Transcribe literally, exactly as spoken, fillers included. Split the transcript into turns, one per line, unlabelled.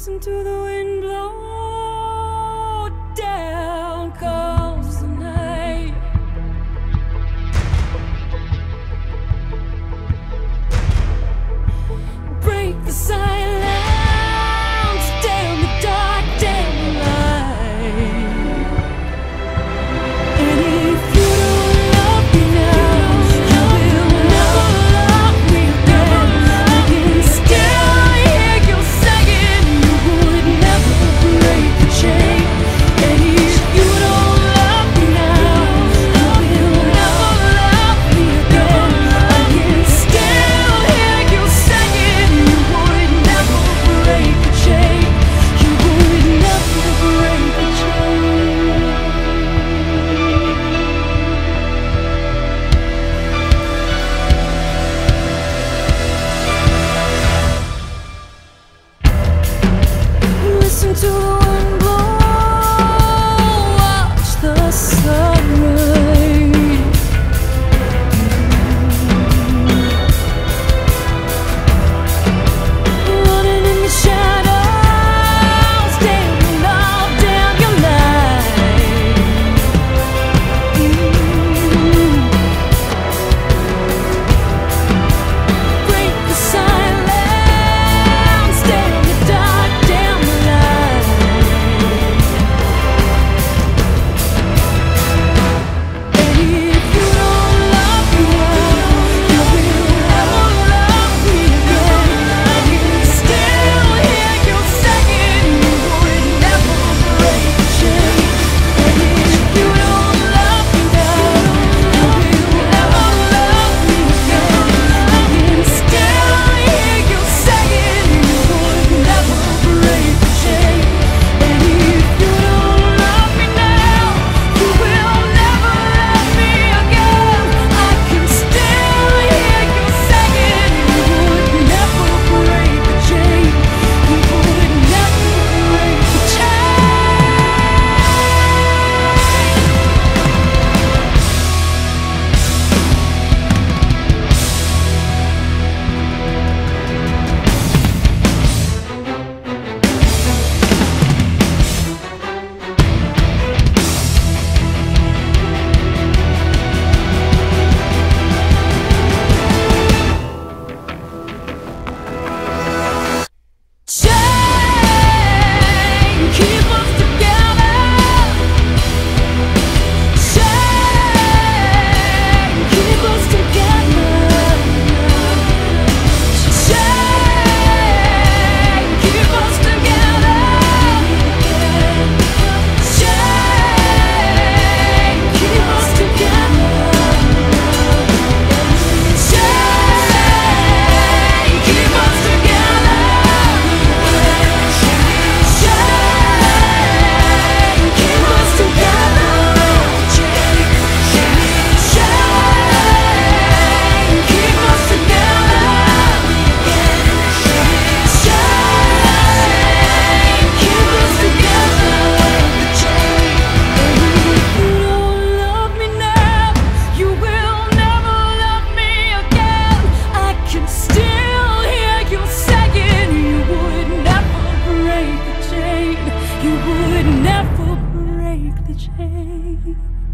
Listen to the wind blow, down comes the night. Break the silence, damn the dark, damn the light. And if you don't love me now, you will never love me again. I can still hear you saying you would never break the chain. And if you don't love me now, you will never love me again. I can still hear you saying you would never break the chain. You would never break the chain. Listen to the wind blow, watch the sun rise. Running in the shadows, damn your love, damn your light. Break the silence, damn the dark, damn the light. And if you don't love me now, you will never love me again. I can still hear you saying you would never break the chain. And if you don't love me now, you will never love me again. I can still hear you saying you would never break the chain. And if you don't love me now, you will never love me again. I can still hear you saying you would never break the chain. You would never break the chain. Keep us together. Chain, keep us together. Chain, keep us together. Chain, keep us together. Chain, keep us together. Chain, keep us together. Chain, keep us together. Chain, keep us together. And if you don't love me now, you will never love me again. I can still hear you saying you would never break the chain. You would never break the chain.